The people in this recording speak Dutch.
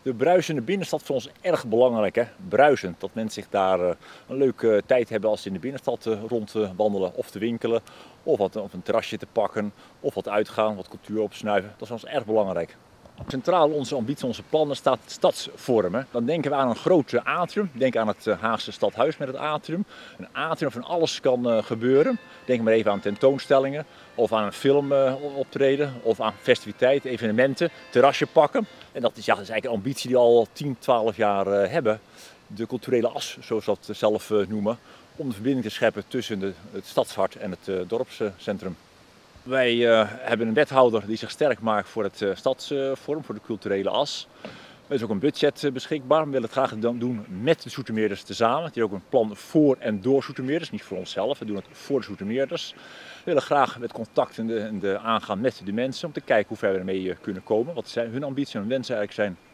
De bruisende binnenstad voor ons erg belangrijk, hè? Bruisend, dat mensen zich daar een leuke tijd hebben als ze in de binnenstad rondwandelen of te winkelen. Of een terrasje te pakken, of wat uitgaan, wat cultuur opsnuiven. Dat is voor ons erg belangrijk. Centraal onze ambitie, onze plannen staat stadsvormen. Dan denken we aan een groot atrium. Denk aan het Haagse stadhuis met het atrium. Een atrium van alles kan gebeuren. Denk maar even aan tentoonstellingen of aan een filmoptreden of aan festiviteiten, evenementen, terrasje pakken. En dat is eigenlijk een ambitie die we al 10, 12 jaar hebben. De culturele as, zoals we dat zelf noemen. Om de verbinding te scheppen tussen het stadshart en het dorpscentrum. Wij hebben een wethouder die zich sterk maakt voor het stadsvorm, voor de culturele as. Er is ook een budget beschikbaar. We willen het graag doen met de Zoetermeerders tezamen. Het is ook een plan voor en door Zoetermeerders, niet voor onszelf. We doen het voor de Zoetermeerders. We willen graag met contact aangaan met de mensen om te kijken hoe ver we ermee kunnen komen. Wat hun ambities en wensen eigenlijk zijn.